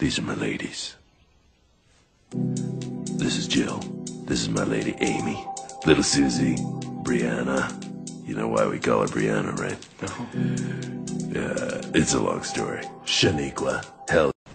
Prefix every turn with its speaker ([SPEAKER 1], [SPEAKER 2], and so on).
[SPEAKER 1] These are my ladies. This is Jill. This is my lady Amy. Little Susie. Brianna. You know why we call her Brianna, right? No. It's a long story. Shaniqua. Hell